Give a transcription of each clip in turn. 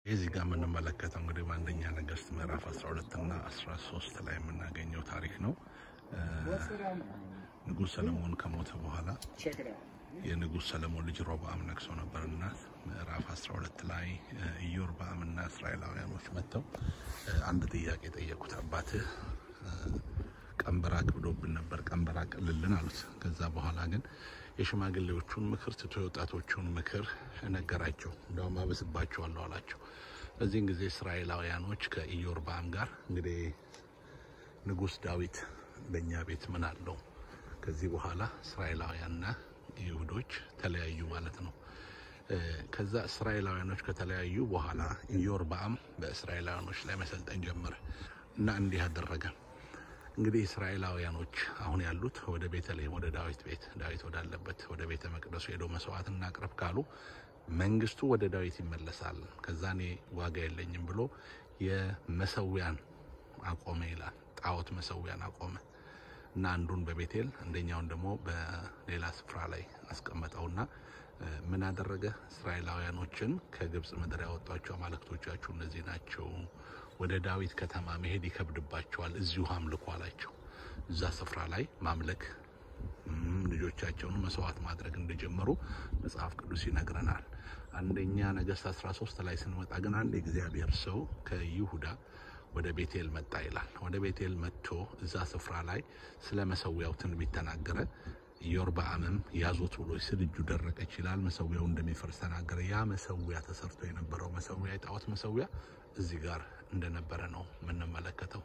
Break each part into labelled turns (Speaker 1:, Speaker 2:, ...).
Speaker 1: እዚህ ጋር የምንመለከተው እንግዲህ በአንደኛ ነገሥት ምዕራፍ 12 እና 13 ላይ የምናገኘው ታሪክ ነው። ንጉስ ሰለሞን ከሞተ በኋላ የንጉስ ሰለሞን ልጅ ሮብዓም ነግሶ ነበርና ምዕራፍ 12 ላይ ኢዮርብዓምና እስራኤላውያኖች መጥተው አንድ ጥያቄ ጠየቁት። አባትህ ቀንበር አክብዶብን ነበር፣ ቀንበር አቅልልን አሉት። ከዛ በኋላ ግን የሽማግሌዎቹን ምክር ትቶ የወጣቶቹን ምክር ነገራቸው። እንደውም አበስባቸዋለሁ አላቸው። በዚህን ጊዜ እስራኤላውያኖች ከኢዮርብዓም ጋር እንግዲህ ንጉስ ዳዊት በእኛ ቤት ምን አለው፣ ከዚህ በኋላ እስራኤላውያንና ይሁዶች ተለያዩ ማለት ነው። ከዛ እስራኤላውያኖች ከተለያዩ በኋላ ኢዮርብዓም በእስራኤላውያኖች ላይ መሰልጠን ጀመረ እና እንዲህ አደረገ። እንግዲህ እስራኤላውያኖች አሁን ያሉት ወደ ቤተልሔም ወደ ዳዊት ቤት ዳዊት ወዳለበት ወደ ቤተ መቅደሱ ሄዶ መስዋዕት እናቅርብ ካሉ መንግስቱ ወደ ዳዊት ይመለሳል። ከዛኔ ዋጋ የለኝም ብሎ የመሰዊያን አቆመ ይላል። ጣዖት መሰዊያን አቆመ እና አንዱን በቤቴል አንደኛውን ደግሞ በሌላ ስፍራ ላይ አስቀመጠውና ምን አደረገ? እስራኤላውያኖችን ከግብጽ ምድር ያወጣቸው አማልክቶቻችሁ እነዚህ ናቸው፣ ወደ ዳዊት ከተማ መሄድ ይከብድባቸዋል፣ እዚሁ አምልኩ አላቸው። እዛ ስፍራ ላይ ማምለክ ልጆቻቸውን መስዋዕት ማድረግ እንደጀመሩ መጽሐፍ ቅዱስ ይነግረናል። አንደኛ ነገሥት 13 ላይ ስንመጣ ግን አንድ እግዚአብሔር ሰው ከይሁዳ ወደ ቤቴል መጣ ይላል። ወደ ቤቴል መጥቶ እዛ ስፍራ ላይ ስለ መሰዊያው ትንቢት ተናገረ። ኢዮርብዓምም ያዞት ብሎ ስልጁ ደረቀች ይላል። መሰዊያው እንደሚፈርስ ተናገረ። ያ መሰዊያ ተሰርቶ የነበረው መሰዊያ የጣዖት መሰዊያ እዚህ ጋር እንደነበረ ነው የምንመለከተው።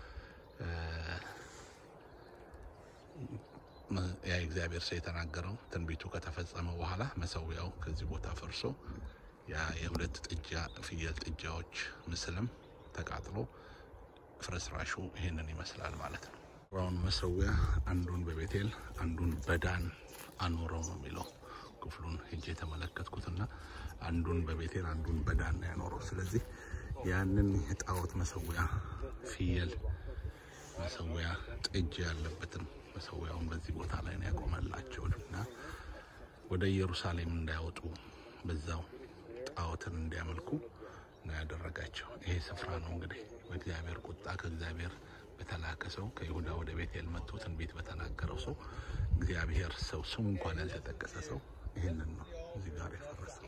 Speaker 1: ያ እግዚአብሔር ሰው የተናገረው ትንቢቱ ከተፈጸመ በኋላ መሰዊያው ከዚህ ቦታ ፈርሶ ያ የሁለት ጥጃ ፍየል ጥጃዎች ምስልም ተቃጥሎ ፍርስራሹ ይሄንን ይመስላል ማለት ነው። አሁን መሰዊያ አንዱን በቤቴል አንዱን በዳን አኖረው ነው የሚለው ክፍሉን ሄጄ ተመለከትኩትና አንዱን በቤቴል አንዱን በዳን ነው ያኖረው። ስለዚህ ያንን የጣዖት መሰዊያ ፍየል መሰዊያ ጥጃ ያለበትን መሰዊያውን በዚህ ቦታ ላይ ነው ያቆመላቸውና ወደ ኢየሩሳሌም እንዳይወጡ በዛው ጣዖትን እንዲያመልኩ ነው ያደረጋቸው። ይሄ ስፍራ ነው እንግዲህ በእግዚአብሔር ቁጣ ከእግዚአብሔር በተላከ ሰው ከይሁዳ ወደ ቤቴል መጥቶ ትንቢት በተናገረው ሰው እግዚአብሔር ሰው ስሙ እንኳን ያልተጠቀሰ ሰው ይሄንን ነው እዚህ ጋር ያፈረሰው።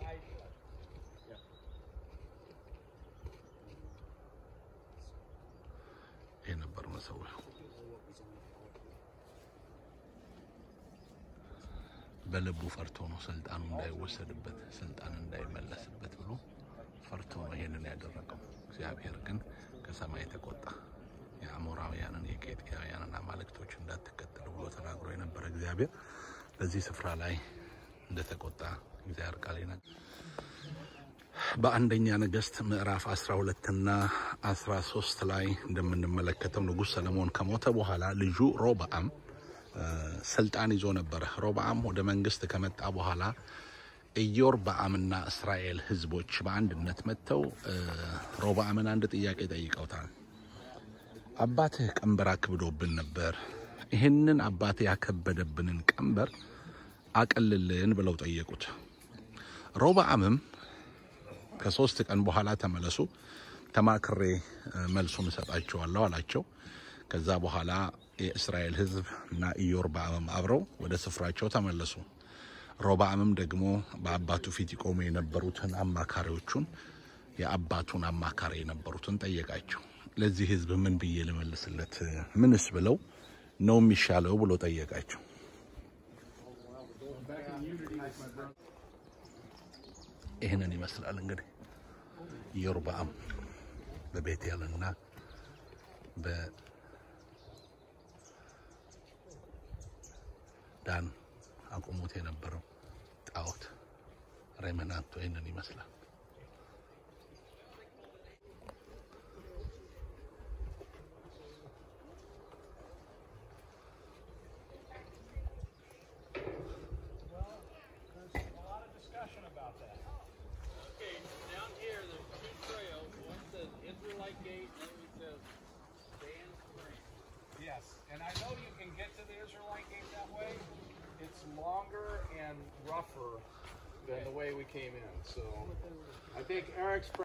Speaker 1: ይሄ ነበር መሰዊያው። በልቡ ፈርቶ ነው ስልጣኑ እንዳይወሰድበት ስልጣን እንዳይመለስበት ብሎ ፈርቶ ነው ይሄንን ያደረገው። እግዚአብሔር ግን ከሰማይ ተቆጣ። የአሞራውያንን የኬጢያውያንን አማልክቶች እንዳትከተሉ ብሎ ተናግሮ የነበረ እግዚአብሔር በዚህ ስፍራ ላይ እንደተቆጣ እግዚአብሔር ቃል ይናገራል። በአንደኛ ነገሥት ምዕራፍ 12 እና 13 ላይ እንደምንመለከተው ንጉስ ሰለሞን ከሞተ በኋላ ልጁ ሮብዓም ስልጣን ይዞ ነበር። ሮብዓም ወደ መንግስት ከመጣ በኋላ ኢዮርብዓምና እስራኤል ህዝቦች በአንድነት መጥተው ሮብዓምን አንድ ጥያቄ ጠይቀውታል። አባትህ ቀንበር አክብዶብን ነበር፣ ይሄንን አባትህ ያከበደብንን ቀንበር አቀልልን ብለው ጠየቁት። ሮብዓምም ከ3 ቀን በኋላ ተመለሱ፣ ተማክሬ መልሱን እሰጣቸዋለሁ አላቸው። ከዛ በኋላ የእስራኤል ህዝብ እና ኢዮርብዓም አብረው ወደ ስፍራቸው ተመለሱ። ሮብዓምም ደግሞ በአባቱ ፊት ይቆሙ የነበሩትን አማካሪዎቹን የአባቱን አማካሪ የነበሩትን ጠየቃቸው። ለዚህ ህዝብ ምን ብዬ ልመልስለት፣ ምንስ ብለው ነው የሚሻለው ብሎ ጠየቃቸው። ይሄንን ይመስላል እንግዲህ ኢዮርብዓም በቤቴልና በዳን አቆሙት የነበረው ጣዖት ሬመናንቶ ይሄንን ይመስላል።
Speaker 2: Yes, and I know you can get to the Israelite gate that way. It's longer and rougher than the way we came in. So I think Eric's